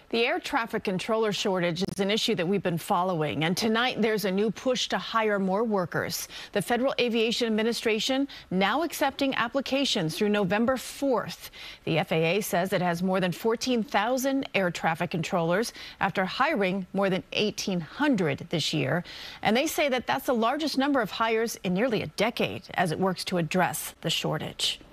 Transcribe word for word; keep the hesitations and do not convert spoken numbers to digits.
The air traffic controller shortage is an issue that we've been following, and tonight there's a new push to hire more workers. The Federal Aviation Administration now accepting applications through November fourth. The F A A says it has more than fourteen thousand air traffic controllers after hiring more than eighteen hundred this year. And they say that that's the largest number of hires in nearly a decade as it works to address the shortage.